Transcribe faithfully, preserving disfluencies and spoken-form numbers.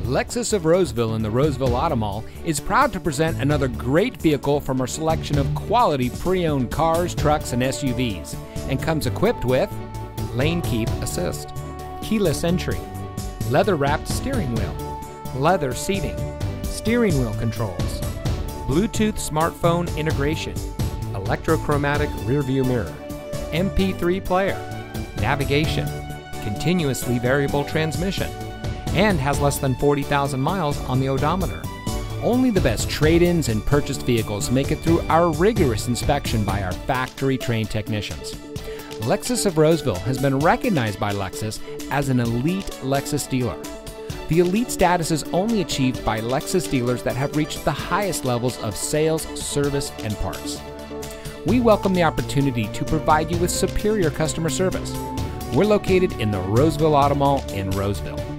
Lexus of Roseville in the Roseville Auto Mall is proud to present another great vehicle from our selection of quality pre-owned cars, trucks, and S U Vs, and comes equipped with lane keep assist, keyless entry, leather-wrapped steering wheel, leather seating, steering wheel controls, Bluetooth smartphone integration, electrochromatic rearview mirror, M P three player, navigation, continuously variable transmission, and has less than forty thousand miles on the odometer. Only the best trade-ins and purchased vehicles make it through our rigorous inspection by our factory-trained technicians. Lexus of Roseville has been recognized by Lexus as an elite Lexus dealer. The elite status is only achieved by Lexus dealers that have reached the highest levels of sales, service, and parts. We welcome the opportunity to provide you with superior customer service. We're located in the Roseville Auto Mall in Roseville.